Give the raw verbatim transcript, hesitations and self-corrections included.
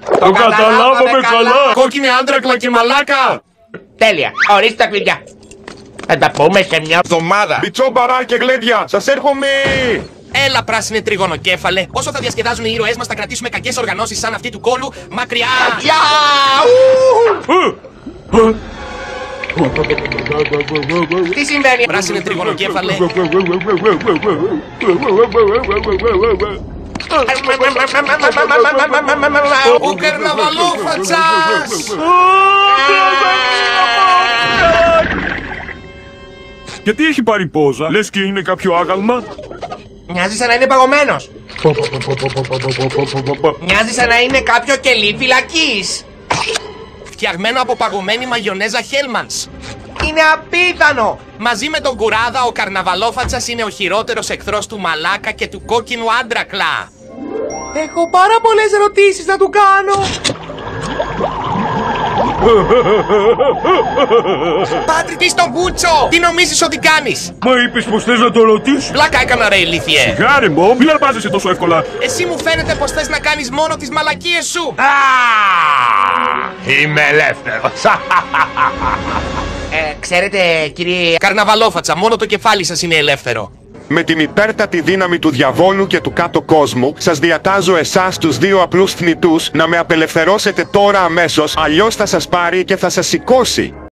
Το καταλάβαμε καλά. Κόκκινη άντρακλα και μαλάκα. Τέλεια, ορίστε τα κλειδιά. Θα τα πούμε σε μια Εβδομάδα. Πιτσόμπαρα και γλέντια, σας έρχομαι! Έλα, πράσινε τριγωνοκέφαλε. Όσο θα διασκεδάζουν οι ήρωές μας, θα κρατήσουμε κακές οργανώσεις σαν αυτή του κόλου μακριά. Γεια! Τι συμβαίνει? Πράσινε τριγωνοκέφαλε. Ο καρναβαλόφατσας! Γιατί έχει πάρει πόζα, λες και είναι κάποιο άγαλμα? Μοιάζει σαν να είναι παγωμένος. Μοιάζει σαν να είναι κάποιο κελί φυλακής. Φτιαγμένο από παγωμένη μαγιονέζα Hellmann's. Είναι απίθανο. Μαζί με τον κουράδα, ο καρναβαλόφατσας είναι ο χειρότερος εχθρός του μαλάκα και του κόκκινου άντρακλα. Έχω πάρα πολλές ερωτήσεις να του κάνω. Πάτρι στον Μπούτσο! Τι νομίζεις ότι κάνεις? Μα είπες πως θες να το ρωτήσω. Πλάκα έκανα ρε ηλίθιε. Γάρε μου, μην αρπάζεσαι τόσο εύκολα. Εσύ μου φαίνεται πως θες να κάνεις μόνο τις μαλακίες σου. Είμαι ελεύθερος. Ε, ξέρετε κύριε... Καρναβαλόφατσα, μόνο το κεφάλι σας είναι ελεύθερο. Με την υπέρτατη δύναμη του διαβόλου και του κάτω κόσμου, σας διατάζω εσάς τους δύο απλούς θνητούς να με απελευθερώσετε τώρα αμέσως, αλλιώς θα σας πάρει και θα σας σηκώσει.